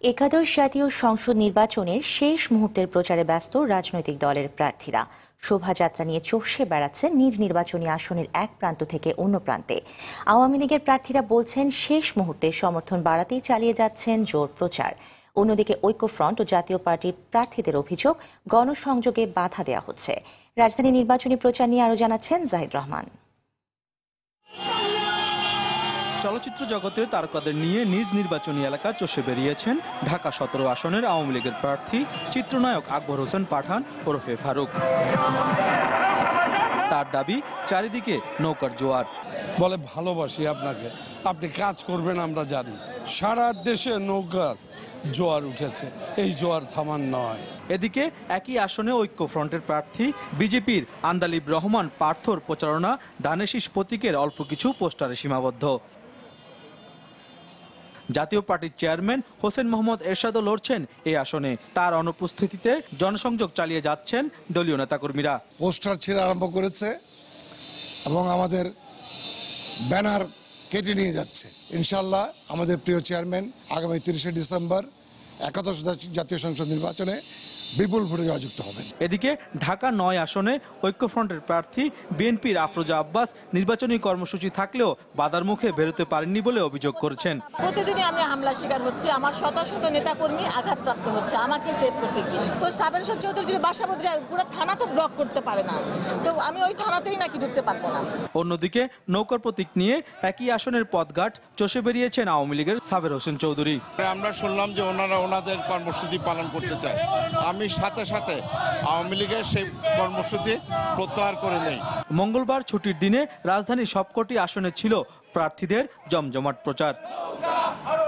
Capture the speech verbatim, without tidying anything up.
একাদশ জাতীয় সংসদ নির্বাচনের শেষ মুহূর্তের প্রচারে ব্যস্ত রাজনৈতিক দলের প্রার্থীরা। শোভাযাত্রা নিয়ে চষে বেড়াচ্ছে নিজ নির্বাচনী আসনের এক প্রান্ত থেকে অন্য প্রান্তে। আওয়ামী লীগের প্রার্থীরা বলছেন শেষ মুহূর্তে সমর্থন বাড়াতেই চালিয়ে যাচ্ছেন জোর প্রচার। অন্যদিকে ঐক্যফ্রন্ট ও জাতীয় পার্টির প্রার্থীদের অভিযোগ গণসংযোগে বাধা দেওয়া হচ্ছে। রাজধানী নির্বাচনী প্রচার নিয়ে আরও জানাচ্ছেন জাহিদ রহমান। চলচ্চিত্র জগতের তারকাদের নিয়ে নিজ নির্বাচনী এলাকা চষে বেরিয়েছেন ঢাকা সতেরো আসনের আওয়ামী লীগের প্রার্থী চিত্রনায়ক আকবর হোসেন পাঠান ওরফে ফারুক। তার দাবি, চারিদিকে নৌকার জোয়ার। বলে ভালোবাসি আপনাকে, আপনি কাজ করবেন আমরা জানি। সারা দেশে নৌকার জোয়ার উঠেছে, এই জোয়ার থামান নয়। এদিকে একই আসনে ঐক্যফ্রন্টের প্রার্থী বিজেপির আন্দালিব রহমান পার্থর প্রচারণা ধানেশীষ প্রতীকের অল্প কিছু পোস্টারে সীমাবদ্ধ। জাতীয় পার্টির চেয়ারম্যান হোসেন মোহাম্মদ এরশাদও লড়ছেন এই আসনে। তার অনুপস্থিতিতে জনসংযোগ চালিয়ে যাচ্ছেন দলীয় নেতাকর্মীরা। পোস্টার ছেড়ে আরম্ভ করেছে এবং আমাদের ব্যানার কেটে নিয়ে যাচ্ছে। ইনশাল্লাহ আমাদের প্রিয় চেয়ারম্যান আগামী তিরিশে ডিসেম্বর একাদশ জাতীয় সংসদ নির্বাচনে বিপুল ভোটে জয়যুক্ত হবেন। এদিকে ঢাকা নয় আসনে ঐক্যফ্রন্টের প্রার্থী বিএনপির আফরোজা আব্বাস নির্বাচনী কর্মসূচি থাকলেও বাধার মুখে বেরোতে পারেননি বলে অভিযোগ করেছেন। প্রতিদিনই আমি হামলার শিকার হচ্ছি, আমার শত শত নেতাকর্মী আঘাতপ্রাপ্ত হচ্ছে আমাকে সেভ করতে গিয়ে। তো সাবের চৌধুরী যদি বাসা বলতে যায়, পুরো থানা তো ব্লক করতে পারে না, তো আমি ওই থানাতেই নাকি ঢুকতে পারবো না। অন্যদিকে নৌকার প্রতীক নিয়ে একই আসনের পথঘাট চষে বেরিয়েছেন আওয়ামী লীগের সাবের হোসেন চৌধুরী। আমরা শুনলাম যে ওনারা ওনাদের কর্মসূচি পালন করতে চায়, আমি সাথে সাথে আওয়ামী লীগের সেই কর্মসূচি প্রত্যাহার করে নেই। মঙ্গলবার ছুটির দিনে রাজধানীর সবকটি আসনে ছিল প্রার্থীদের জমজমাট প্রচার।